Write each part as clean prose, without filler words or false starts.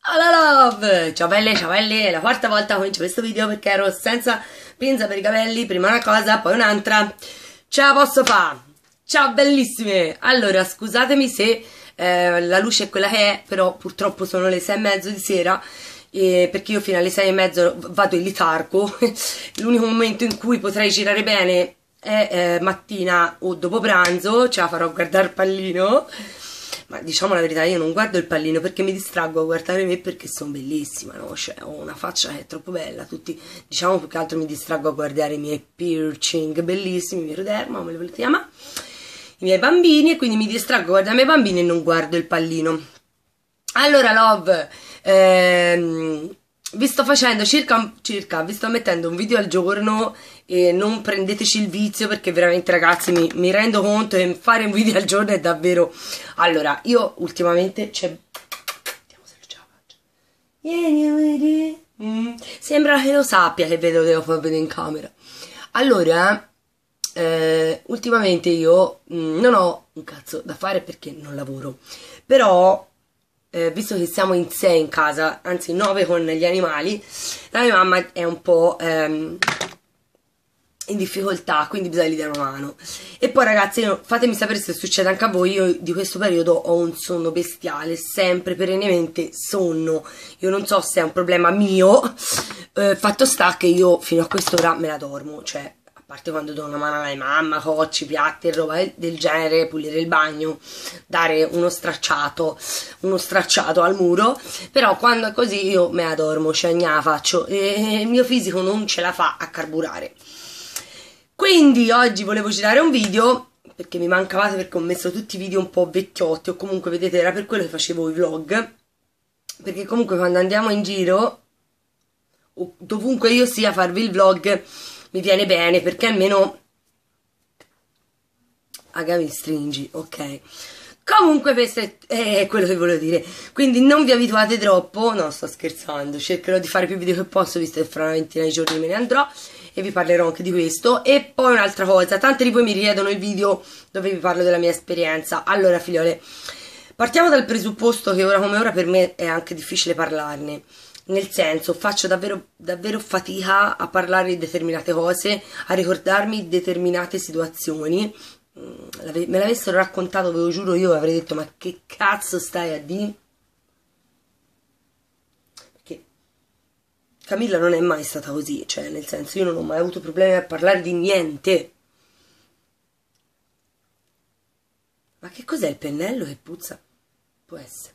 Alla love! Ciao belle, è la quarta volta che comincio questo video perché ero senza pinza per i capelli, prima una cosa, poi un'altra. Ce la posso fare! Ciao bellissime! Allora, scusatemi se la luce è quella che è, però purtroppo sono le 6:30 di sera, perché io fino alle 6:30 vado in letargo. L'unico momento in cui potrei girare bene è mattina o dopo pranzo, ce la farò guardare il pallino. Ma diciamo la verità, io non guardo il pallino perché mi distraggo a guardare me, perché sono bellissima, no? Cioè, ho una faccia che è troppo bella. Tutti, diciamo, più che altro mi distraggo a guardare i miei piercing bellissimi, il mio eroderma, come li volete chiamare, i miei bambini, e quindi mi distraggo a guardare i miei bambini e non guardo il pallino. Allora, love, vi sto facendo vi sto mettendo un video al giorno e non prendeteci il vizio, perché veramente, ragazzi, mi rendo conto che fare un video al giorno è davvero... Allora, io ultimamente c'è... Vediamo se ce la faccio. Sembra che lo sappia che vedo, devo far vedere in camera. Allora, ultimamente io non ho un cazzo da fare perché non lavoro, però... visto che siamo in 6 in casa, anzi 9 con gli animali, la mia mamma è un po' in difficoltà, quindi bisogna dare una mano. E poi, ragazzi, fatemi sapere se succede anche a voi. Io di questo periodo ho un sonno bestiale, sempre perennemente sonno. Io non so se è un problema mio, fatto sta che io fino a quest'ora me la dormo, cioè a parte quando do una mano alla mamma, cocci, piatti e roba del genere, pulire il bagno, dare uno stracciato al muro, però quando è così io me la dormo, cioè ne la faccio, e il mio fisico non ce la fa a carburare. Quindi oggi volevo girare un video, perché mi mancavate, perché ho messo tutti i video un po' vecchiotti, o comunque, vedete, era per quello che facevo i vlog, perché comunque quando andiamo in giro, o dovunque io sia, farvi il vlog mi viene bene, perché almeno mi stringi, ok. Comunque questo è quello che volevo dire, quindi non vi abituate troppo, no, sto scherzando, cercherò di fare più video che posso, visto che fra una ventina di giorni me ne andrò e vi parlerò anche di questo. E poi un'altra cosa, tante di voi mi richiedono il video dove vi parlo della mia esperienza. Allora, figliole, partiamo dal presupposto che ora come ora per me è anche difficile parlarne. Nel senso, faccio davvero fatica a parlare di determinate cose, a ricordarmi determinate situazioni. Me l'avessero raccontato, ve lo giuro, io avrei detto: ma che cazzo stai a dire? Perché Camilla non è mai stata così, cioè nel senso, io non ho mai avuto problemi a parlare di niente. Ma che cos'è il pennello che puzza? Può essere.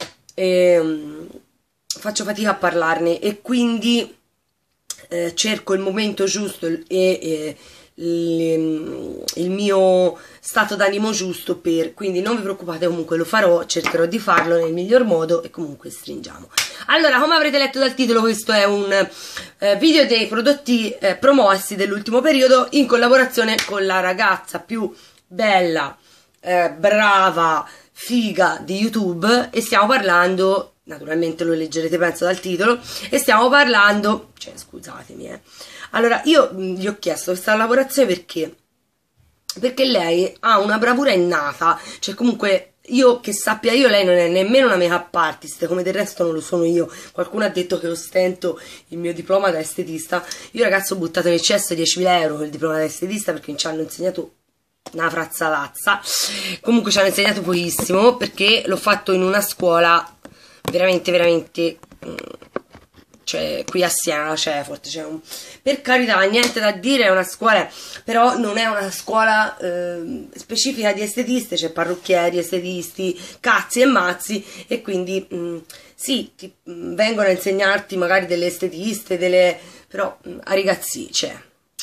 Faccio fatica a parlarne e quindi cerco il momento giusto e il mio stato d'animo giusto quindi non vi preoccupate, comunque lo farò, cercherò di farlo nel miglior modo e comunque stringiamo. Allora, come avrete letto dal titolo, questo è un video dei prodotti promossi dell'ultimo periodo in collaborazione con la ragazza più bella, brava, figa di YouTube, e stiamo parlando, naturalmente lo leggerete penso dal titolo, e stiamo parlando, cioè scusatemi, allora io gli ho chiesto questa lavorazione perché lei ha una bravura innata, cioè comunque io che sappia io, lei non è nemmeno una make-up artist, come del resto non lo sono io. Qualcuno ha detto che ostento il mio diploma da estetista. Io, ragazzo, ho buttato nel cesso 10.000 euro per il diploma da estetista, perché mi ci hanno insegnato una frazzalazza. Comunque ci hanno insegnato pochissimo, perché l'ho fatto in una scuola veramente cioè qui a Siena, cioè forte, cioè, per carità, niente da dire, è una scuola, però non è una scuola specifica di estetiste, c'è parrucchieri, estetisti, cazzi e mazzi, e quindi sì, vengono a insegnarti magari delle estetiste, però a ragazzi, cioè,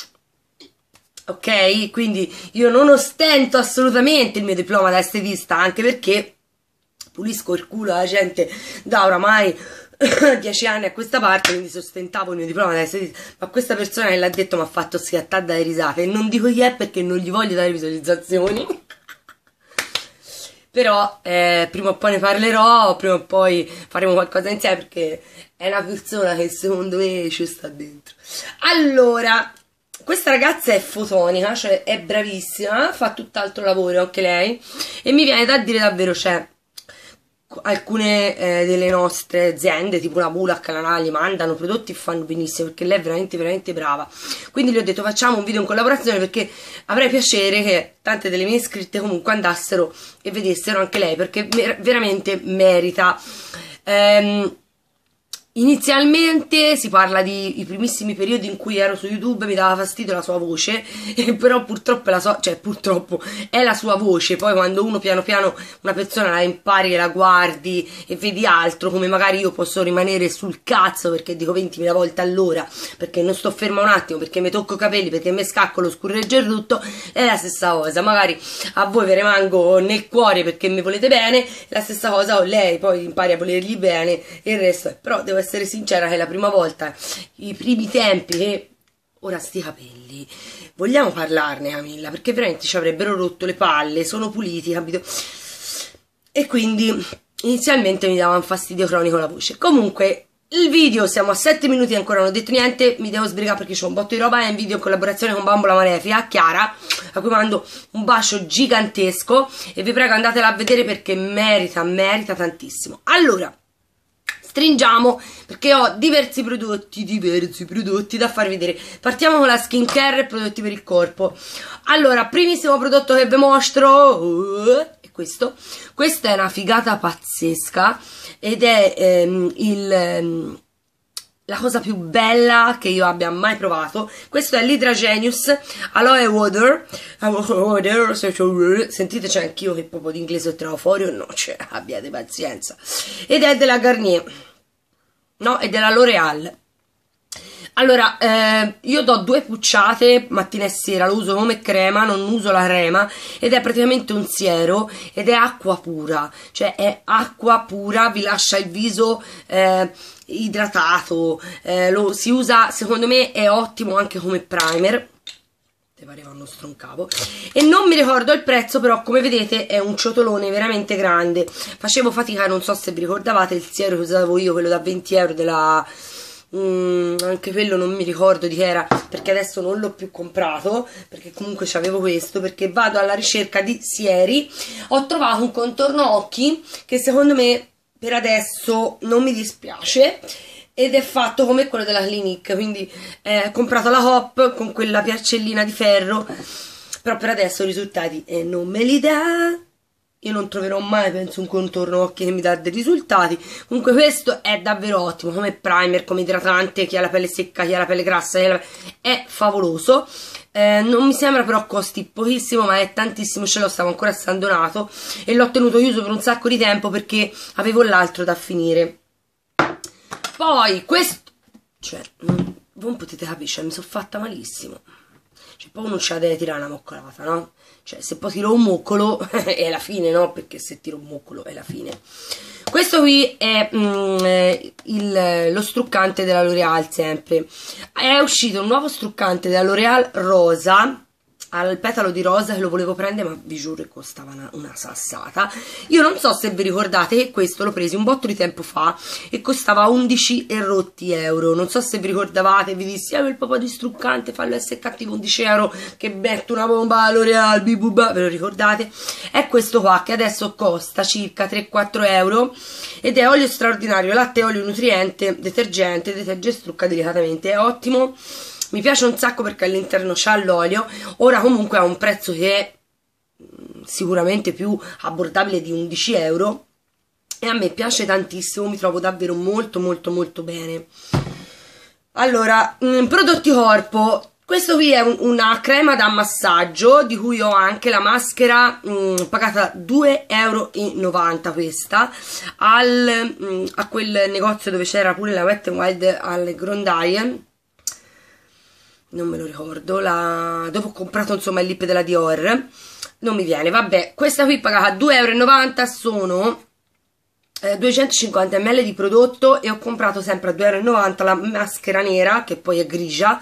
ok? Quindi io non ostento assolutamente il mio diploma da estetista, anche perché pulisco il culo alla gente da oramai 10 anni a questa parte, quindi sostentavo il mio diploma da estetista, ma questa persona che l'ha detto mi ha fatto schiattare dalle risate, e non dico chi è perché non gli voglio dare visualizzazioni. Però prima o poi ne parlerò, prima o poi faremo qualcosa insieme, perché è una persona che secondo me ci sta dentro. Allora, questa ragazza è fotonica, cioè è bravissima, fa tutt'altro lavoro anche lei, e mi viene da dire davvero, cioè, alcune delle nostre aziende, tipo la Mulac, la Nagli, mandano prodotti e fanno benissimo, perché lei è veramente veramente brava. Quindi gli ho detto facciamo un video in collaborazione, perché avrei piacere che tante delle mie iscritte comunque andassero e vedessero anche lei, perché veramente merita. Inizialmente si parla di i primissimi periodi in cui ero su YouTube, mi dava fastidio la sua voce, però purtroppo è la sua voce. Poi quando uno piano piano una persona la impari e la guardi e vedi altro, come magari io posso rimanere sul cazzo perché dico 20.000 volte all'ora, perché non sto ferma un attimo, perché mi tocco i capelli, perché mi scacco lo scurreggio tutto, è la stessa cosa. Magari a voi vi rimango nel cuore perché mi volete bene, la stessa cosa ho lei, poi impari a volergli bene e il resto è. Però devo essere sincera che è la prima volta, i primi tempi, che ora sti capelli vogliamo parlarne, Camilla, perché veramente ci avrebbero rotto le palle, sono puliti, capito? E quindi inizialmente mi dava un fastidio cronico la voce. Comunque il video, siamo a 7 minuti e ancora non ho detto niente, mi devo sbrigare perché c'ho un botto di roba. È un video in collaborazione con Bambola Malefica, Chiara, a cui mando un bacio gigantesco e vi prego andatela a vedere perché merita tantissimo. Allora, stringiamo perché ho diversi prodotti da farvi vedere. Partiamo con la skincare e prodotti per il corpo. Allora, primissimo prodotto che vi mostro è questo. Questa è una figata pazzesca ed è la cosa più bella che io abbia mai provato. Questo è l'Hydra Genius Aloe Water. Sentite, c'è anch'io che proprio di inglese tiro fuori, no, cioè, abbiate pazienza. Ed è della Garnier, no, è della L'Oreal. Allora, io do 2 pucciate mattina e sera, lo uso come crema, non uso la crema, ed è praticamente un siero ed è acqua pura, cioè è acqua pura, vi lascia il viso idratato, lo si usa, secondo me è ottimo anche come primer. Te pareva uno stroncavo. E non mi ricordo il prezzo, però come vedete è un ciotolone veramente grande. Facevo fatica, non so se vi ricordavate il siero che usavo io, quello da 20 euro della... anche quello non mi ricordo di che era, perché adesso non l'ho più comprato, perché comunque c'avevo questo, perché vado alla ricerca di sieri. Ho trovato un contorno occhi che secondo me per adesso non mi dispiace ed è fatto come quello della Clinique, quindi ho comprato la Hop con quella piaccellina di ferro, però per adesso i risultati non me li dà. Io non troverò mai, penso, un contorno occhi che mi dà dei risultati. Comunque questo è davvero ottimo, come primer, come idratante, chi ha la pelle secca, chi ha la pelle grassa, è favoloso. Non mi sembra però costi pochissimo, ma è tantissimo, ce l'ho, stavo ancora stando nato e l'ho tenuto chiuso per un sacco di tempo perché avevo l'altro da finire. Poi questo, cioè, non potete capire, cioè, mi sono fatta malissimo. Cioè, poi uno ce la deve tirare una moccolata, no? Cioè, se poi tiro un moccolo è la fine, no? Perché se tiro un moccolo è la fine. Questo qui è lo struccante della L'Oreal, sempre. È uscito un nuovo struccante della L'Oreal rosa, al petalo di rosa, che lo volevo prendere, ma vi giuro che costava una sassata. Io non so se vi ricordate che questo l'ho preso un botto di tempo fa e costava 11 e rotti euro. Non so se vi ricordavate, vi dissi il papà di struccante, fallo essere cattivo, 11 euro, che metto una bomba alla L'Oreal, bibuba, ve lo ricordate? È questo qua che adesso costa circa 3-4 euro ed è olio straordinario, latte, olio nutriente, detergente strucca delicatamente, è ottimo. Mi piace un sacco perché all'interno c'ha l'olio. Ora comunque ha un prezzo che è sicuramente più abbordabile di 11 euro e a me piace tantissimo, mi trovo davvero molto bene. Allora, prodotti corpo. Questo qui è una crema da massaggio di cui ho anche la maschera, pagata 2,90 euro questa, a quel negozio dove c'era pure la Wet n Wild al Grondaie. Non me lo ricordo, dove ho comprato insomma il lip della Dior, non mi viene, vabbè, questa qui pagata 2,90 euro, sono 250 ml di prodotto e ho comprato sempre a 2,90 euro la maschera nera, che poi è grigia,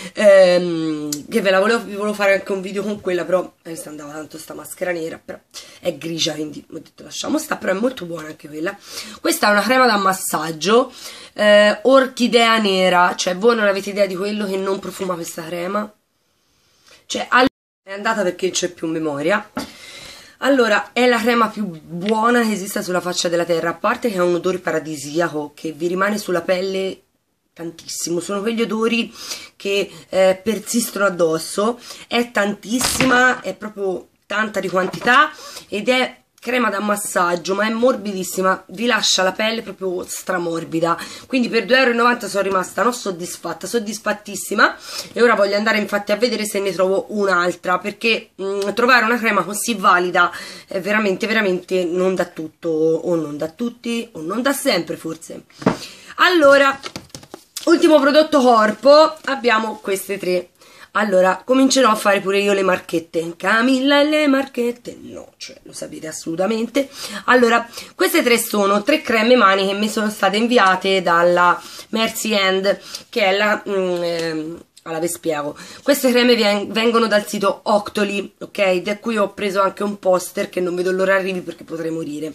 che vi volevo fare anche un video con quella, però sta andava tanto sta maschera nera, però è grigia, quindi ho detto lasciamo sta, però è molto buona anche quella. Questa è una crema da massaggio, orchidea nera, cioè voi non avete idea di quello che non profuma questa crema, cioè è andata perché non c'è più memoria. Allora, è la crema più buona che esista sulla faccia della terra, a parte che ha un odore paradisiaco che vi rimane sulla pelle tantissimo, sono quegli odori che persistono addosso, è tantissima, è proprio tanta di quantità ed è crema da massaggio, ma è morbidissima, vi lascia la pelle proprio stramorbida, quindi per 2,90 € sono rimasta non soddisfatta, soddisfattissima, e ora voglio andare infatti a vedere se ne trovo un'altra, perché trovare una crema così valida è veramente veramente non da tutto, o non da tutti, o non da sempre forse. Allora, ultimo prodotto corpo, abbiamo queste tre. Allora, comincerò a fare pure io le marchette. Camilla e le marchette, no, cioè lo sapete assolutamente. Allora, queste tre sono tre creme mani che mi sono state inviate dalla Mercy Hand, che è la... allora vi spiego. Queste creme vengono dal sito Octoly, ok? Da cui ho preso anche un poster che non vedo l'ora arrivi perché potrei morire.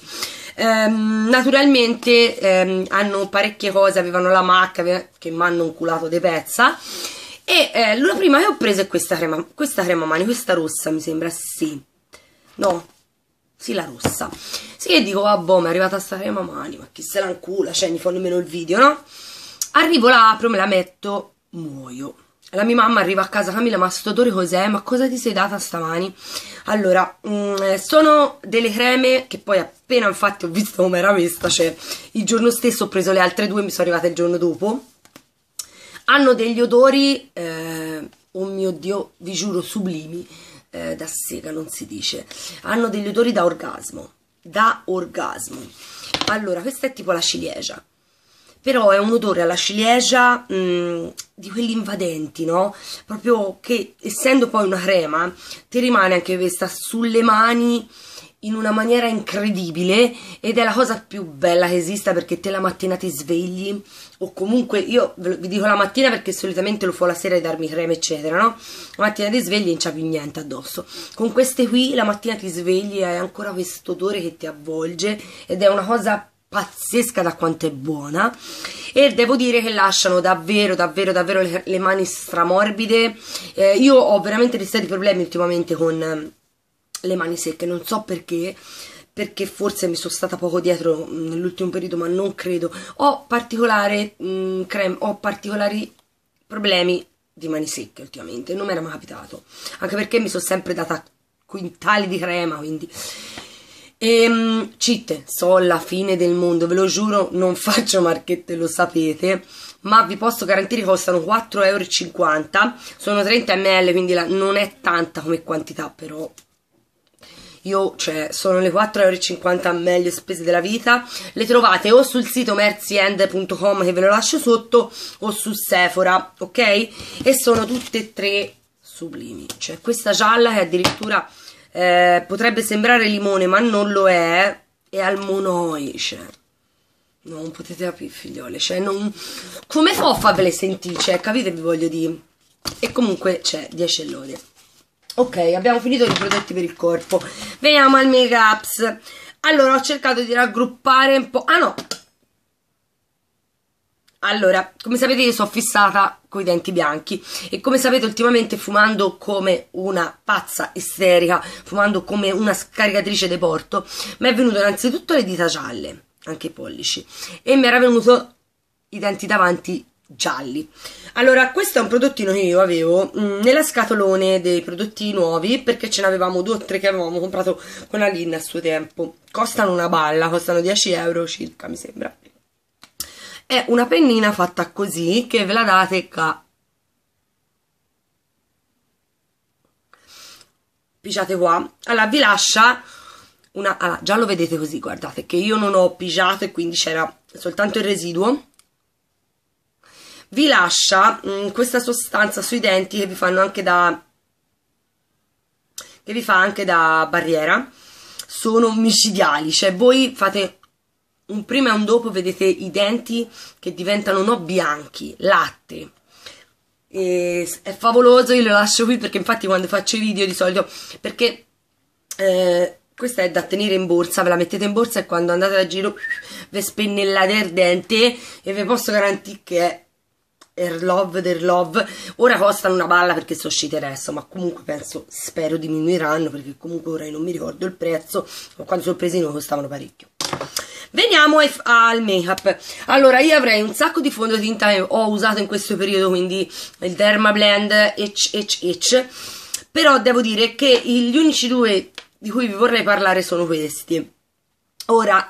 Naturalmente hanno parecchie cose, avevano la macca che mi hanno inculato de pezza. E la prima che ho preso è questa crema mani, questa rossa mi sembra, sì, no, sì, la rossa, sì, e dico, vabbè, mi è arrivata sta crema mani, ma chi se la incula, cioè, mi fa nemmeno il video, no? Arrivo, la apro, me la metto, muoio. La mia mamma arriva a casa, Camilla, ma sto odore cos'è? Ma cosa ti sei data stamani? Allora, sono delle creme che poi appena infatti ho visto come era questa, cioè, il giorno stesso ho preso le altre due, mi sono arrivate il giorno dopo. Hanno degli odori, oh mio Dio, vi giuro, sublimi, da sega non si dice, hanno degli odori da orgasmo, Allora, questa è tipo la ciliegia, però è un odore alla ciliegia di quelli invadenti, no? Proprio che, essendo poi una crema, ti rimane anche questa sulle mani in una maniera incredibile, ed è la cosa più bella che esista, perché te la mattina ti svegli, o comunque io vi dico la mattina perché solitamente lo fa la sera di darmi crema eccetera, no? La mattina ti svegli e non c'è più niente addosso. Con queste qui la mattina ti svegli e hai ancora questo odore che ti avvolge, ed è una cosa pazzesca da quanto è buona, e devo dire che lasciano davvero le mani stramorbide. Io ho veramente dei seri problemi ultimamente con le mani secche, non so perché forse mi sono stata poco dietro nell'ultimo periodo, ma non credo. Ho particolari problemi di mani secche ultimamente, non mi era mai capitato, anche perché mi sono sempre data quintali di crema, quindi citte, so la fine del mondo, ve lo giuro, non faccio marchette, lo sapete, ma vi posso garantire che costano 4,50 €, sono 30 ml, quindi non è tanta come quantità, però io, cioè, sono le 4,50 € meglio spese della vita. Le trovate o sul sito mercyhand.com, che ve lo lascio sotto, o su Sephora, ok? E sono tutte e tre sublimi. Cioè, questa gialla che addirittura potrebbe sembrare limone, ma non lo è al monoi, cioè. Non potete capire, figliole, cioè, non... come fa a farvele sentire, cioè, capite, vi voglio dire. E comunque c'è 10 lode. Ok, abbiamo finito i prodotti per il corpo. Veniamo al make ups. Allora, ho cercato di raggruppare un po'. Ah no! Allora, come sapete io sono fissata con i denti bianchi, e come sapete ultimamente, fumando come una pazza isterica, fumando come una scaricatrice de porto, mi è venuto innanzitutto le dita gialle, anche i pollici, e mi era venuto i denti davanti gialli. Allora, questo è un prodottino che io avevo nella scatolone dei prodotti nuovi, perché ce ne avevamo 2 o 3 che avevamo comprato con Aline a suo tempo. Costano una balla, costano 10 € circa, mi sembra. È una pennina fatta così, che ve la date qua. Pigiate qua. Allora, vi lascia una... Allora, già lo vedete così, guardate, che io non ho pigiato e quindi c'era soltanto il residuo. Vi lascia questa sostanza sui denti che vi fanno anche da... che vi fa anche da barriera. Sono micidiali, cioè voi fate un prima e un dopo, vedete i denti che diventano no bianchi, latte. E è favoloso, io lo lascio qui perché infatti quando faccio i video di solito, perché questa è da tenere in borsa, ve la mettete in borsa e quando andate a giro vi spennellate il dente, e vi posso garantire che è Love, ora costano una balla perché sono uscite adesso, ma comunque spero diminuiranno, perché comunque ora io non mi ricordo il prezzo, ma quando sono presi noi costavano parecchio. Veniamo al make up. Allora, io avrei un sacco di fondotinta che ho usato in questo periodo, quindi il Dermablend HHH, però devo dire che gli unici due di cui vi vorrei parlare sono questi. Ora,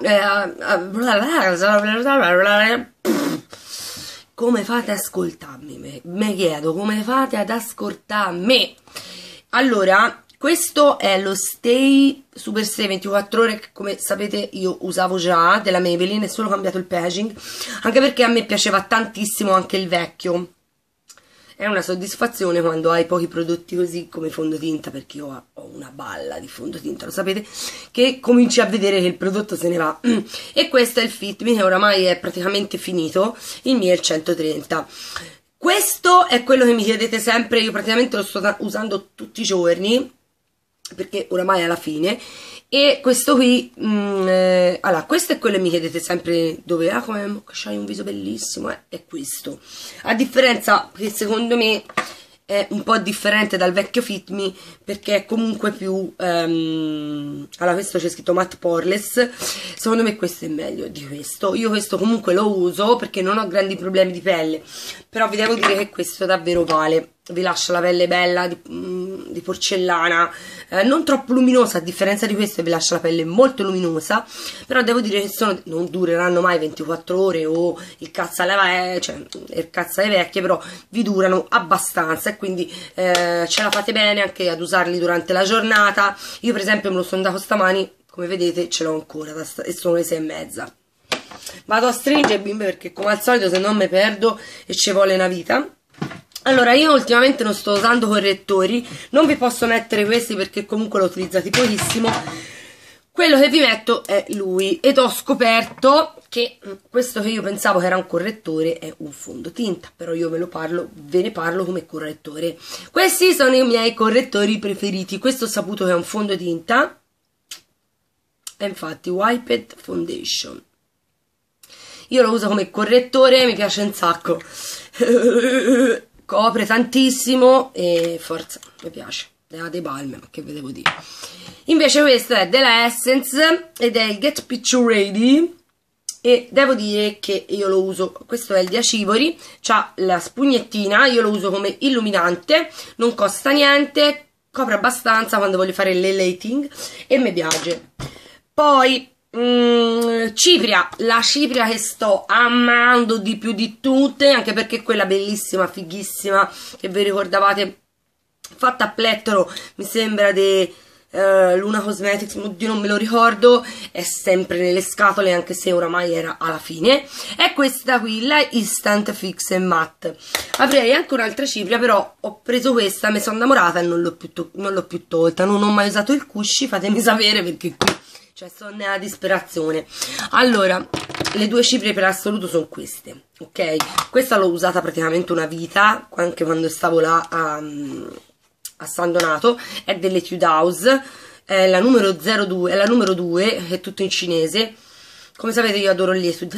come fate ad ascoltarmi? Mi chiedo, come fate ad ascoltarmi? Allora, questo è lo Stay Super Stay 24 ore, che come sapete io usavo già, della Maybelline, è solo cambiato il packaging, anche perché a me piaceva tantissimo anche il vecchio. È una soddisfazione quando hai pochi prodotti così come fondotinta, perché io ho una balla di fondotinta, lo sapete, che cominci a vedere che il prodotto se ne va. E questo è il Fit Me, che oramai è praticamente finito, il mio è il 130. Questo è quello che mi chiedete sempre, io praticamente lo sto usando tutti i giorni, perché oramai è alla fine. E questo qui, allora, questo è quello che mi chiedete sempre, dove, come c'hai un viso bellissimo, è questo. A differenza che secondo me è un po' differente dal vecchio Fit Me, perché è comunque più, allora questo c'è scritto matte poreless, secondo me questo è meglio di questo. Io questo comunque lo uso perché non ho grandi problemi di pelle, però vi devo dire che questo davvero vale. Vi lascia la pelle bella di porcellana, non troppo luminosa, a differenza di questo vi lascia la pelle molto luminosa, però devo dire che non dureranno mai 24 ore o il cazzo alle vecchie, però vi durano abbastanza e quindi ce la fate bene anche ad usarli durante la giornata. Io per esempio me lo sono dato stamani, come vedete ce l'ho ancora e sono le 6:30. Vado a stringere, bimbe, perché come al solito se non mi perdo e ci vuole una vita. Allora, io ultimamente non sto usando correttori, non vi posso mettere questi perché comunque l'ho utilizzati pochissimo. Quello che vi metto è lui, ed ho scoperto che questo che io pensavo che era un correttore è un fondotinta, però io ve ne parlo come correttore. Questi sono i miei correttori preferiti. Questo ho saputo che è un fondotinta, e infatti Wiped Foundation. Io lo uso come correttore, mi piace un sacco. Copre tantissimo e forza, mi piace. Ha dei balmi, ma che ve devo dire. Invece questo è della Essence ed è il Get Picture Ready, e devo dire che io lo uso, questo è il Diacivori, c'ha la spugnettina, io lo uso come illuminante, non costa niente, copre abbastanza quando voglio fare l'highlighting e mi piace. Poi Cipria, la cipria che sto amando di più di tutte, anche perché è quella bellissima, fighissima, che vi ricordavate, fatta a plettro, mi sembra di Luna Cosmetics, oddio non me lo ricordo, è sempre nelle scatole anche se oramai era alla fine. È questa qui, la Instant Fix and Matte. Avrei anche un'altra cipria, però ho preso questa, mi sono innamorata e non l'ho più tolta. Non ho mai usato il cushy, fatemi sapere perché qui sono nella disperazione. Allora, le due ciprie per assoluto sono queste, ok? Questa l'ho usata praticamente una vita, anche quando stavo là a San Donato, è dell'Etude House, è la numero 02, è la numero 2, è tutto in cinese. Come sapete io adoro gli Etude.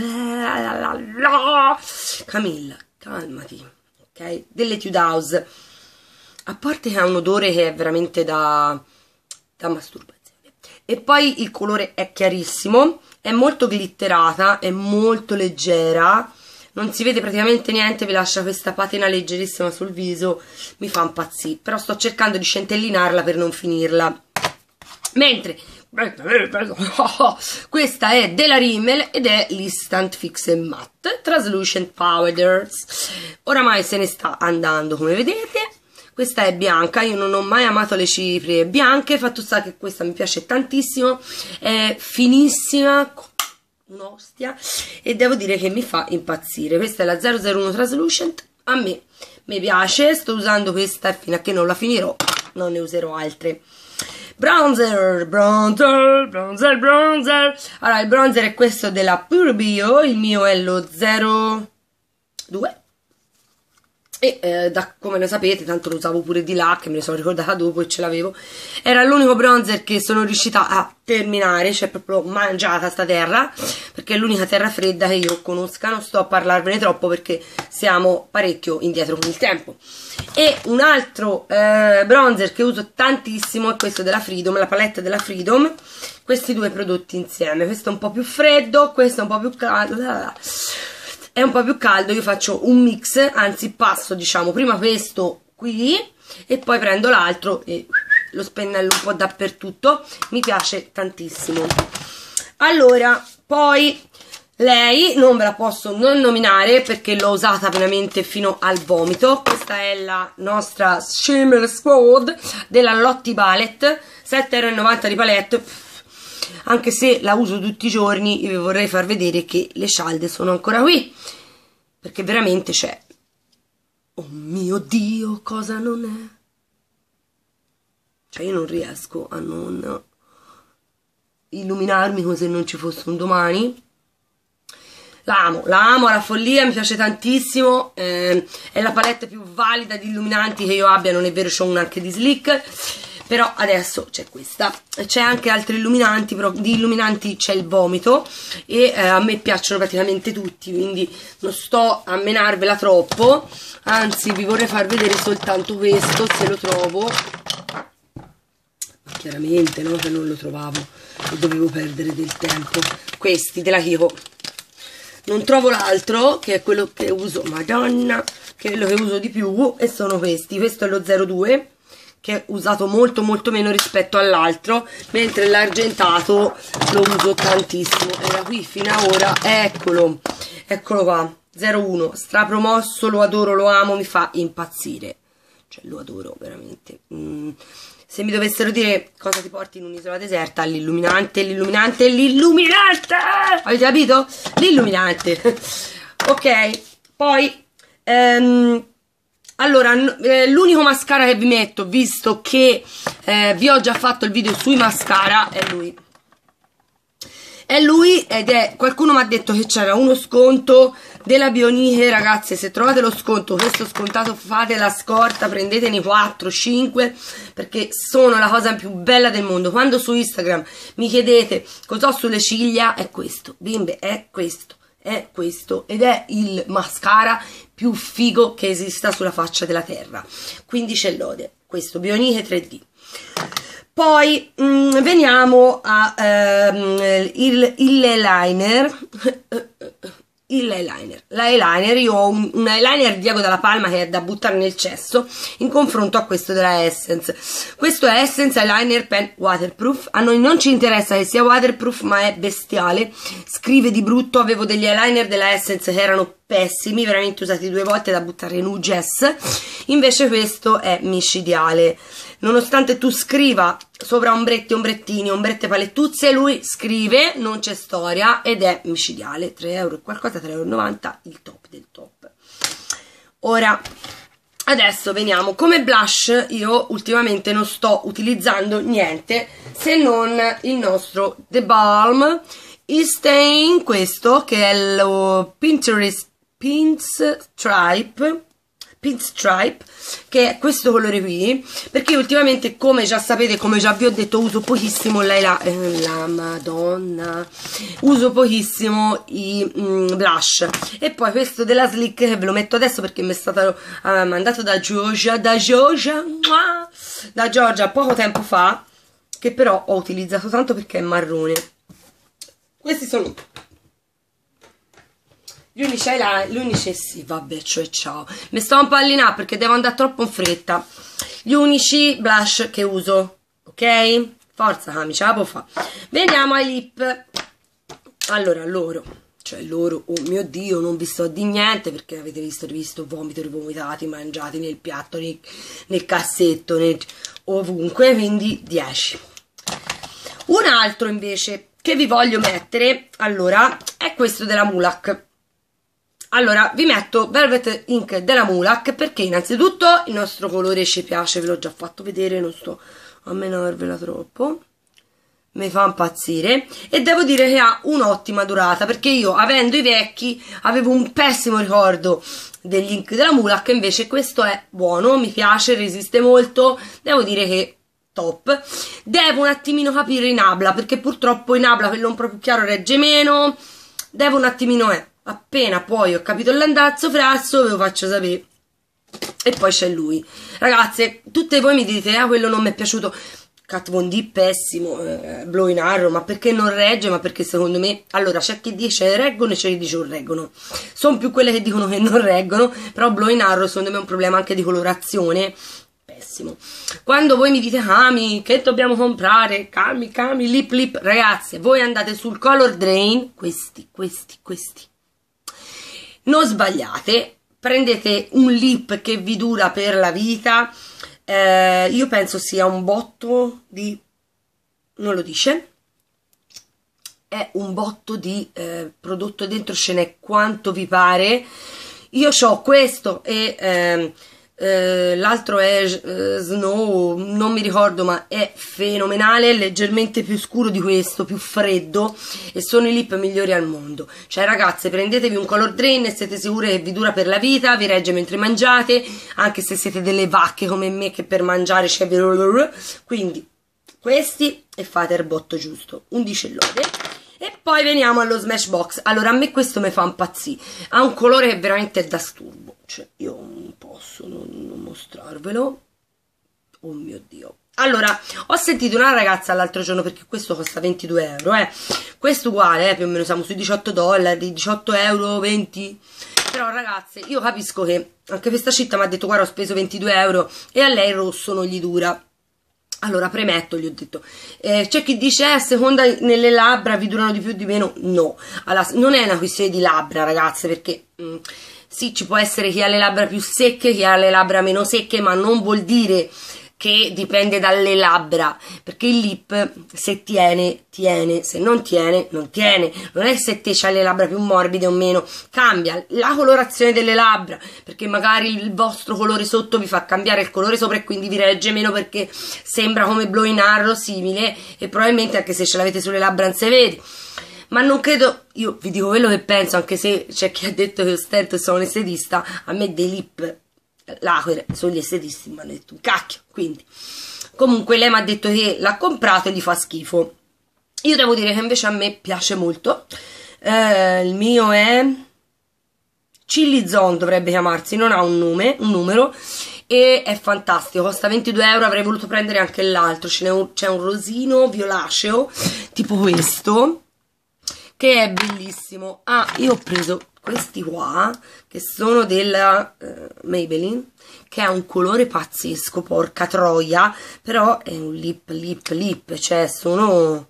Camilla, calmati, ok? Dell'Etude House, a parte che ha un odore che è veramente da masturbazione. E poi il colore è chiarissimo, è molto glitterata, è molto leggera, non si vede praticamente niente, vi lascia questa patina leggerissima sul viso, mi fa impazzire, però sto cercando di centellinarla per non finirla. Mentre questa è della Rimmel ed è l'Instant Fix and Matte Translucent Powders. Oramai se ne sta andando, come vedete. Questa è bianca, io non ho mai amato le ciprie bianche, fatto sta che questa mi piace tantissimo, è finissima, un'ostia, e devo dire che mi fa impazzire. Questa è la 001 Translucent, a me mi piace, sto usando questa e fino a che non la finirò non ne userò altre. Bronzer. Allora, il bronzer è questo della Pure Bio, il mio è lo 02. e come lo sapete, tanto lo usavo pure di là, che me ne sono ricordata dopo e ce l'avevo, era l'unico bronzer che sono riuscita a terminare, cioè proprio mangiata sta terra, perché è l'unica terra fredda che io conosca. Non sto a parlarvene troppo perché siamo parecchio indietro con il tempo. E un altro bronzer che uso tantissimo è questo della Freedom, la palette della Freedom, questi due prodotti insieme. Questo è un po' più freddo, questo è un po' più caldo, è un po' più caldo. Io faccio un mix, anzi passo, diciamo, prima questo qui e poi prendo l'altro e lo spennello un po' dappertutto. Mi piace tantissimo. Allora, poi lei non ve la posso non nominare perché l'ho usata veramente fino al vomito. Questa è la nostra Shimmer Squad della Lotti Palette, 7,90 € di palette. Anche se la uso tutti i giorni, io vi vorrei far vedere che le cialde sono ancora qui, perché veramente c'è, oh mio Dio, cosa non è? Cioè io non riesco a non illuminarmi come se non ci fosse un domani. La amo alla follia, mi piace tantissimo, è la palette più valida di illuminanti che io abbia. Non è vero, c'ho una anche di Sleek, però adesso c'è questa. C'è anche altri illuminanti, però di illuminanti c'è il vomito e a me piacciono praticamente tutti, quindi non sto a menarvela troppo, anzi vi vorrei far vedere soltanto questo, se lo trovo. Chiaramente no, che non lo trovavo e dovevo perdere del tempo. Questi della Kiko. Non trovo l'altro, che è quello che uso, madonna, che è quello che uso di più, e sono questi. Questo è lo 02, che è usato molto meno rispetto all'altro, mentre l'argentato lo uso tantissimo. Era qui fino a ora, eccolo qua, 01, strapromosso, lo adoro, lo amo, mi fa impazzire. Cioè lo adoro veramente. Se mi dovessero dire cosa ti porti in un'isola deserta, l'illuminante, avete capito? L'illuminante. Ok, poi allora l'unico mascara che vi metto, visto che vi ho già fatto il video sui mascara, è lui ed è, qualcuno mi ha detto che c'era uno sconto della Bioniche. Ragazze, se trovate lo sconto, questo scontato, fate la scorta, prendetene 4, 5, perché sono la cosa più bella del mondo. Quando su Instagram mi chiedete cosa ho sulle ciglia, è questo, bimbe, è questo, ed è il mascara più figo che esista sulla faccia della terra, quindi ce l'ode, questo Bioniche 3D. Poi veniamo a l'eyeliner. Io ho un eyeliner Diego Dalla Palma che è da buttare nel cesso in confronto a questo della Essence. Questo è Essence Eyeliner Pen Waterproof. A noi non ci interessa che sia waterproof, ma è bestiale, scrive di brutto. Avevo degli eyeliner della Essence che erano pessimi, veramente usati 2 volte da buttare in UGS. Invece questo è micidiale, nonostante tu scriva sopra ombretti, ombrettini, ombrette palettuzze, lui scrive, non c'è storia, ed è micidiale. 3 € e qualcosa, 3,90 €, il top del top. Ora, adesso veniamo, come blush io ultimamente non sto utilizzando niente se non il nostro The Balm Instain, questo che è lo Pinterest Pinstripe, che è questo colore qui, perché io ultimamente, come già sapete, come già vi ho detto, uso pochissimo la Madonna, uso pochissimo i blush. E poi questo della Sleek, che ve lo metto adesso perché mi è stato mandato da Giorgia poco tempo fa, che però ho utilizzato tanto perché è marrone. Questi sono gli unici, sì, vabbè, cioè ciao, mi sto un po' allineando perché devo andare troppo in fretta. Gli unici blush che uso, ok? Forza, ce la può fare. Veniamo ai lip. Allora, loro, oh mio Dio, non vi sto di niente perché avete visto vomito, rivomitati, mangiati nel piatto, nel cassetto, ovunque, quindi 10. Un altro invece che vi voglio mettere, allora, è questo della Mulac. Allora, vi metto Velvet Ink della Mulac perché innanzitutto il nostro colore ci piace, ve l'ho già fatto vedere, non sto a menarvela troppo. mi fa impazzire, e devo dire che ha un'ottima durata, perché io, avendo i vecchi, avevo un pessimo ricordo degli Ink della Mulac, invece questo è buono, mi piace, resiste molto, devo dire che top. Devo un attimino capire in Abla, perché purtroppo in Abla quello un po' più chiaro regge meno, devo un attimino, appena poi ho capito l'andazzo frasso ve lo faccio sapere. E poi c'è lui, ragazze, tutte voi mi dite, quello non mi è piaciuto. Kat Von D pessimo, Blowing Arrow, ma perché non regge? Ma perché secondo me, allora c'è chi dice reggono e c'è chi dice non reggono, sono più quelle che dicono che non reggono, però Blowing Arrow secondo me è un problema anche di colorazione, pessimo. Quando voi mi dite Kami, che dobbiamo comprare, Kami, lip, ragazze, voi andate sul Color Drain, questi, non sbagliate, prendete un lip che vi dura per la vita. Io penso sia un botto di, non lo dice, è un botto di prodotto dentro, ce n'è quanto vi pare. Io ho questo e l'altro è Snow, non mi ricordo, ma è fenomenale, è leggermente più scuro di questo, più freddo, e sono i lip migliori al mondo. Cioè ragazze, prendetevi un Color Drain e siete sicure che vi dura per la vita, vi regge mentre mangiate, anche se siete delle vacche come me che per mangiare c'è, quindi questi, e fate il botto giusto, 11 lode. E poi veniamo allo Smashbox. Allora, a me questo mi fa impazzire, ha un colore che veramente è da sturbo, cioè io non posso non mostrarvelo, oh mio Dio. Allora, ho sentito una ragazza l'altro giorno, perché questo costa 22 euro, questo uguale, più o meno siamo sui 18 dollari, 18 euro, 20, però ragazze, io capisco che anche questa città mi ha detto, guarda, ho speso 22 euro e a lei il rosso non gli dura. Allora, premetto, gli ho detto, c'è chi dice, a seconda nelle labbra vi durano di più o di meno. No, allora, non è una questione di labbra, ragazze, perché sì, ci può essere chi ha le labbra più secche, chi ha le labbra meno secche, ma non vuol dire che dipende dalle labbra, perché il lip se tiene, tiene, se non tiene, non tiene. Non è se te c'hai le labbra più morbide o meno, cambia la colorazione delle labbra, perché magari il vostro colore sotto vi fa cambiare il colore sopra e quindi vi regge meno, perché sembra come Blowing Arrow simile, e probabilmente anche se ce l'avete sulle labbra non si vede. Ma non credo, io vi dico quello che penso, anche se c'è chi ha detto che ostento e sono un estetista, a me dei lip l'acquere sono gli estetisti, mi hanno detto un cacchio. Quindi comunque lei mi ha detto che l'ha comprato e gli fa schifo. Io devo dire che invece a me piace molto, il mio è Chili Zone, dovrebbe chiamarsi, non ha un numero, e è fantastico, costa 22 euro. Avrei voluto prendere anche l'altro, c'è un rosino violaceo tipo questo che è bellissimo. Io ho preso questi qua che sono della Maybelline, che ha un colore pazzesco, porca troia, però è un lip, cioè sono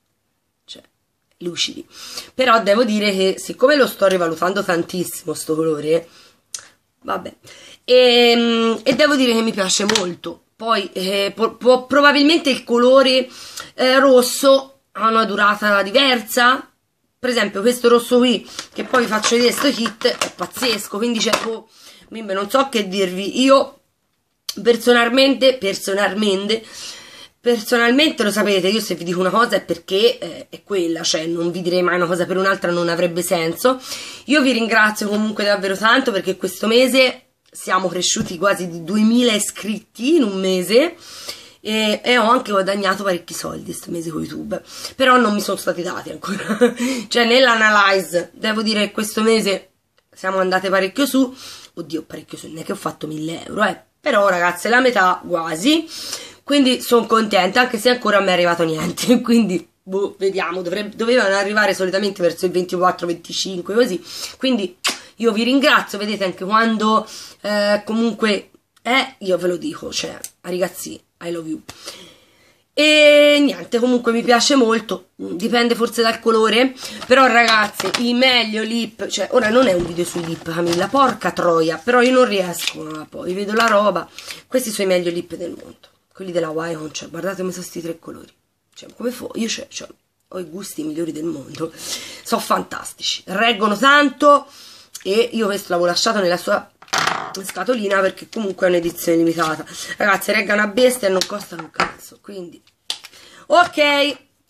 lucidi. Però devo dire che siccome lo sto rivalutando tantissimo sto colore, vabbè, e devo dire che mi piace molto. Poi probabilmente il colore rosso ha una durata diversa. Per esempio questo rosso qui, che poi vi faccio vedere, sto kit è pazzesco, quindi c'è, non so che dirvi. Io personalmente lo sapete, io se vi dico una cosa è perché è quella, cioè non vi direi mai una cosa per un'altra, non avrebbe senso. Io vi ringrazio comunque davvero tanto, perché questo mese siamo cresciuti quasi di 2000 iscritti in un mese, e ho anche guadagnato parecchi soldi questo mese con YouTube, però non mi sono stati dati ancora. Cioè nell'analyze devo dire che questo mese siamo andate parecchio su, oddio parecchio su, non è che ho fatto 1000 euro, però ragazze la metà quasi, quindi sono contenta, anche se ancora non mi è arrivato niente, quindi vediamo, dovevano arrivare solitamente verso il 24-25 così, quindi io vi ringrazio. Vedete, anche quando comunque io ve lo dico, cioè ragazzi, I love you. E niente, comunque mi piace molto, dipende forse dal colore, però ragazze, i meglio lip, cioè ora non è un video sui lip, Camilla, porca troia, però io non riesco, poi vedo la roba. Questi sono i meglio lip del mondo, quelli della Wycon, cioè guardate come sono sti 3 colori, cioè come io ho i gusti migliori del mondo, sono fantastici, reggono tanto, e io questo l'avevo lasciato nella sua scatolina perché comunque è un'edizione limitata. Ragazzi, regga una bestia e non costano un cazzo, quindi ok,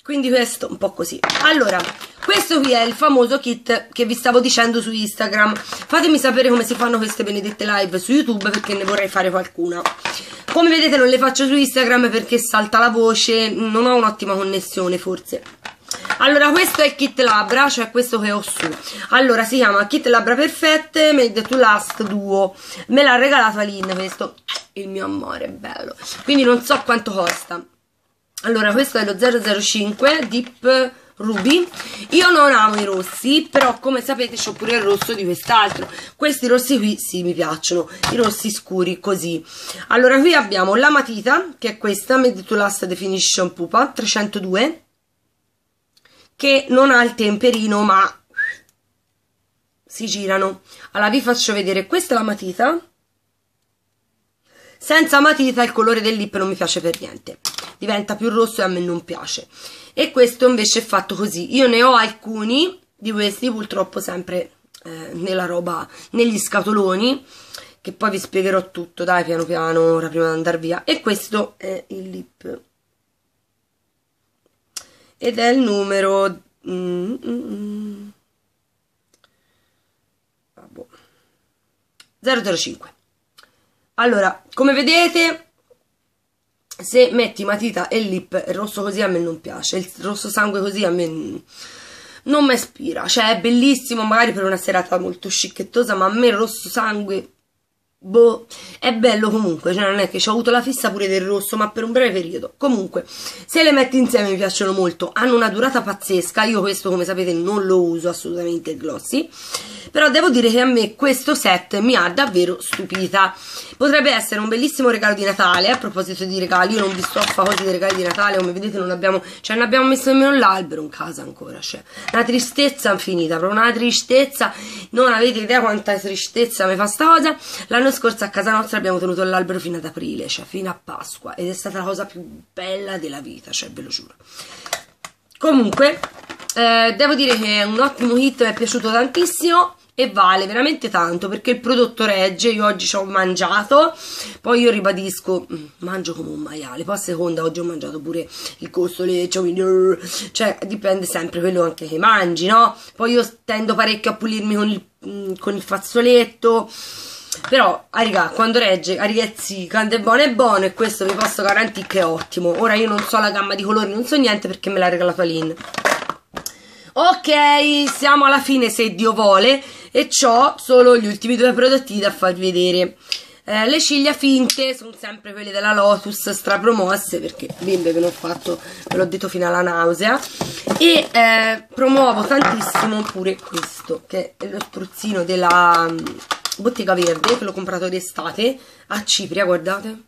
quindi questo un po' così. Allora, questo qui è il famoso kit che vi stavo dicendo su Instagram. Fatemi sapere come si fanno queste benedette live su YouTube, perché ne vorrei fare qualcuna. Come vedete non le faccio su Instagram perché salta la voce, non ho un'ottima connessione forse. Allora, questo è il kit labbra, cioè questo che ho su. Allora, si chiama Kit Labbra Perfette Made to Last Duo. Me l'ha regalato Aline, questo, il mio amore, bello. Quindi non so quanto costa. Allora, questo è lo 005 Deep Ruby. Io non amo i rossi, però come sapete c'ho pure il rosso di quest'altro. Questi rossi qui sì, mi piacciono, i rossi scuri così. Allora, qui abbiamo la matita, che è questa, Made to Last Definition Pupa 302, che non ha il temperino ma si girano. Allora vi faccio vedere, questa è la matita. Senza matita il colore del lip non mi piace per niente, diventa più rosso e a me non piace. E questo invece è fatto così. Io ne ho alcuni di questi, purtroppo sempre nella roba, negli scatoloni, che poi vi spiegherò tutto, dai, piano piano, ora prima di andare via. E questo è il lip, ed è il numero 005. Allora, come vedete, se metti matita e lip, il rosso così a me non piace, il rosso sangue così a me non mi ispira. Cioè è bellissimo magari per una serata molto scicchettosa, ma a me il rosso sangue, boh, è bello comunque, cioè non è che ci ho avuto la fissa pure del rosso, ma per un breve periodo. Comunque, se le metti insieme mi piacciono molto, hanno una durata pazzesca. Io questo, come sapete, non lo uso assolutamente il glossy, però devo dire che a me questo set mi ha davvero stupita. Potrebbe essere un bellissimo regalo di Natale. A proposito di regali, io non vi sto a fare cose di regali di Natale, come vedete non abbiamo, cioè non abbiamo messo nemmeno l'albero in casa ancora, cioè una tristezza infinita, proprio una tristezza, non avete idea quanta tristezza mi fa sta cosa. L'anno scorso a casa nostra abbiamo tenuto l'albero fino ad aprile, cioè fino a Pasqua, ed è stata la cosa più bella della vita, cioè ve lo giuro. Comunque devo dire che è un ottimo kit, mi è piaciuto tantissimo e vale veramente tanto perché il prodotto regge. Io oggi ci ho mangiato, poi io ribadisco, mangio come un maiale, poi a seconda oggi ho mangiato pure il costoleccio, cioè dipende sempre quello anche che mangi, no? Poi io tendo parecchio a pulirmi con il fazzoletto, però raga, quando regge, ragazzi, quando è buono, e questo vi posso garantire che è ottimo. Ora io non so la gamma di colori, non so niente perché me l'ha regalato Aline. Ok, siamo alla fine se Dio vuole, e c'ho solo gli ultimi due prodotti da farvi vedere. Le ciglia finte sono sempre quelle della Lotus, strapromosse, perché bimbe ve l'ho fatto, ve l'ho detto fino alla nausea. E promuovo tantissimo pure questo, che è lo spruzzino della Bottega Verde, che l'ho comprato d'estate a Cipria, guardate.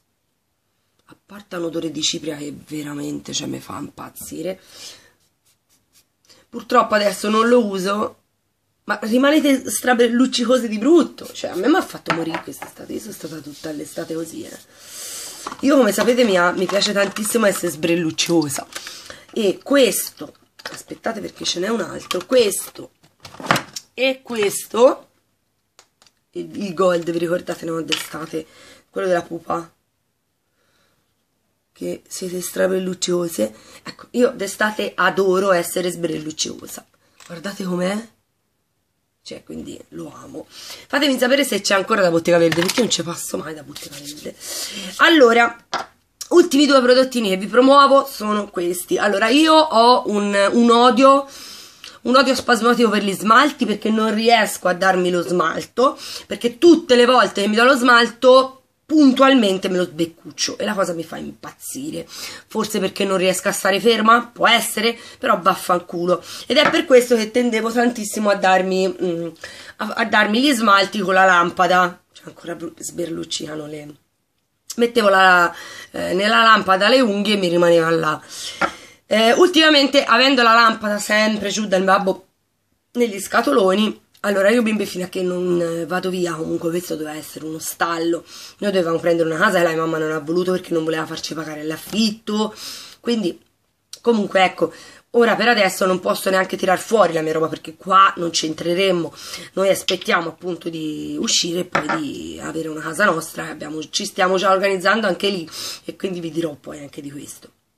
A parte un odore di Cipria che veramente, cioè, mi fa impazzire. Purtroppo adesso non lo uso, ma rimanete strabelluccicose di brutto. Cioè a me mi ha fatto morire quest'estate, io sono stata tutta l'estate così, Io, come sapete, mi piace tantissimo essere sbrellucciosa. E questo, aspettate perché ce n'è un altro, questo e questo, il gold, vi ricordate, no, d'estate, quello della pupa, che siete strabellucciose. Ecco, io d'estate adoro essere sbrellucciosa, guardate com'è, cioè, quindi lo amo. Fatemi sapere se c'è ancora da Bottega Verde, perché non ci passo mai da Bottega Verde. Allora, ultimi due prodottini che vi promuovo sono questi. Allora, io ho un odio spasmodico per gli smalti, perché non riesco a darmi lo smalto, perché tutte le volte che mi do lo smalto puntualmente me lo sbeccuccio e la cosa mi fa impazzire. Forse perché non riesco a stare ferma, può essere, però vaffanculo. Ed è per questo che tendevo tantissimo a darmi gli smalti con la lampada, cioè ancora sberluccicano le... Mettevo nella lampada le unghie e mi rimaneva là. Ultimamente, avendo la lampada sempre giù dal babbo negli scatoloni, allora io bimbi, fino a che non vado via, comunque questo doveva essere uno stallo, noi dovevamo prendere una casa e la mamma non ha voluto perché non voleva farci pagare l'affitto, quindi comunque ecco, ora per adesso non posso neanche tirar fuori la mia roba perché qua non ci entreremmo. Noi aspettiamo appunto di uscire e poi di avere una casa nostra, ci stiamo già organizzando anche lì, e quindi vi dirò poi anche di questo.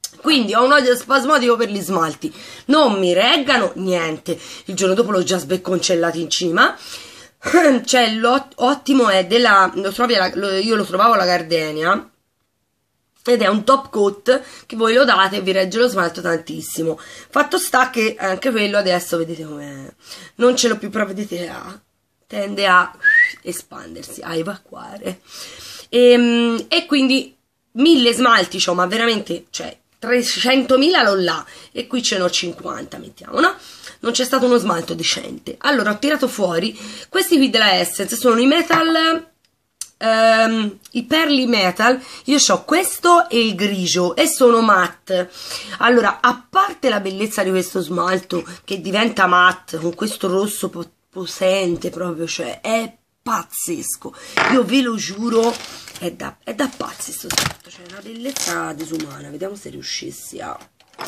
Quindi ho un odio spasmodico per gli smalti, non mi reggano niente. Il giorno dopo l'ho già sbecconcellato in cima. Cioè l'ottimo è io lo trovavo alla Gardenia ed è un top coat che voi lo date e vi regge lo smalto tantissimo. Fatto sta che anche quello adesso vedete com'è, non ce l'ho più, però vedete tende a espandersi, a evacuare, e quindi 1000 smalti c'ho, ma veramente, cioè 300.000 l'ho là e qui ce n'ho 50, mettiamo, no? Non c'è stato uno smalto decente. Allora ho tirato fuori questi qui della Essence, sono i metal, i Pearly Metal. Io ho questo e il grigio e sono matte. Allora, a parte la bellezza di questo smalto che diventa matte con questo rosso potente proprio, cioè è pazzesco, io ve lo giuro, è da pazzi sto smalto, cioè è una bellezza disumana. Vediamo se riuscissi a...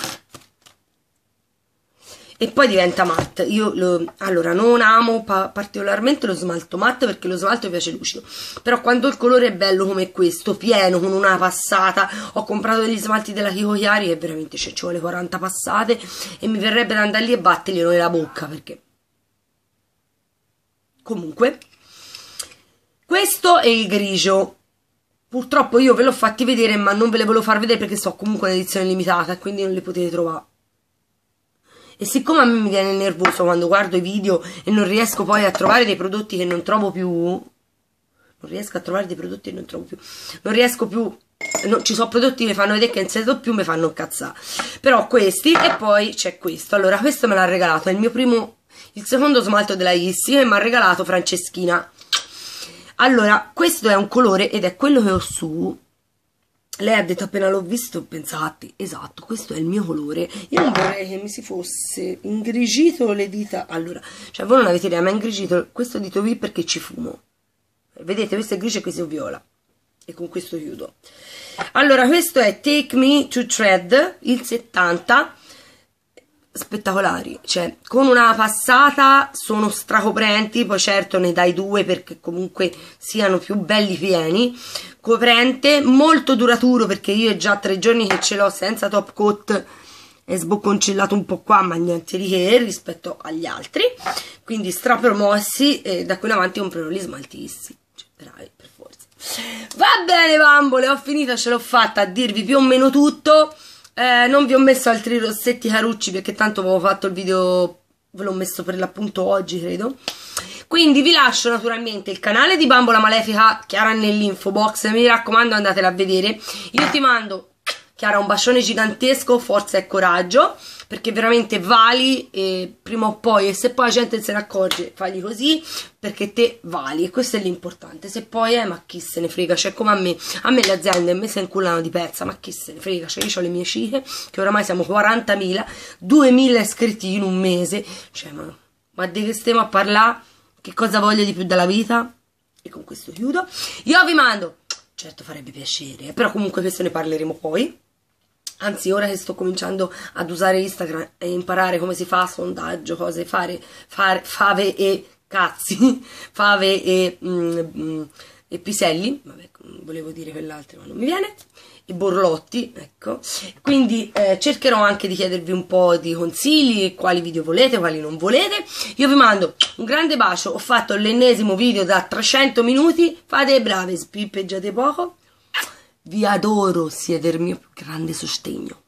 E poi diventa matte. Allora non amo particolarmente lo smalto matte perché lo smalto mi piace lucido, però quando il colore è bello come questo, pieno, con una passata, ho comprato degli smalti della Kiko Chiari che veramente ci vuole 40 passate e mi verrebbe da andare lì e batterglielo nella bocca, perché comunque questo è il grigio. Purtroppo io ve l'ho fatti vedere, ma non ve le volevo far vedere perché so comunque un'edizione limitata e quindi non le potete trovare. E siccome a me mi viene nervoso quando guardo i video e non riesco poi a trovare dei prodotti che non trovo più, non riesco più, ci sono prodotti che mi fanno vedere che non sento più, mi fanno incazzare. Però questi, e poi c'è questo. Allora questo me l'ha regalato, è il secondo smalto della Issy e mi ha regalato Franceschina. Allora questo è un colore ed è quello che ho su. Lei ha detto appena l'ho visto, pensate, esatto, questo è il mio colore. Io non vorrei che mi si fosse ingrigito le dita. Allora, cioè voi non avete idea, ma è ingrigito questo dito qui perché ci fumo. Vedete, questo è grigio e questo è viola. E con questo chiudo. Allora, questo è Take Me to Thread, il 70. Spettacolari, cioè con una passata sono stracoprenti, poi certo ne dai due perché comunque siano più belli pieni, coprente, molto duraturo perché io è già 3 giorni che ce l'ho senza top coat, è sbocconcellato un po' qua ma niente di che rispetto agli altri, quindi strapromossi e da qui in avanti comprerò gli smaltissi, cioè, bravi, per forza. Va bene bambole, ho finito, ce l'ho fatta a dirvi più o meno tutto. Non vi ho messo altri rossetti carucci perché tanto avevo fatto il video, ve l'ho messo per l'appunto oggi credo. Quindi vi lascio naturalmente il canale di Bambola Malefica, Chiara nell'info box, mi raccomando andatela a vedere. Io ti mando, Chiara, un bacione gigantesco, forza e coraggio, perché veramente vali e prima o poi, e se poi la gente se ne accorge, fagli così, perché te vali e questo è l'importante. Se poi ma chi se ne frega, cioè come a me le aziende me se inculano di pezza, ma chi se ne frega, cioè io ho le mie cifre, che oramai siamo 40.000, 2.000 iscritti in un mese, cioè ma di che stiamo a parlare? Che cosa voglio di più dalla vita? E con questo chiudo. Io vi mando, certo farebbe piacere, però comunque questo ne parleremo poi. Anzi, ora che sto cominciando ad usare Instagram e imparare come si fa sondaggio, cose, fare fave e cazzi, fave e piselli, vabbè, volevo dire quell'altro ma non mi viene, e borlotti, ecco. Quindi cercherò anche di chiedervi un po' di consigli, quali video volete, quali non volete. Io vi mando un grande bacio, ho fatto l'ennesimo video da 300 minuti, fate brave, spippeggiate poco. Vi adoro, siete il mio più grande sostegno.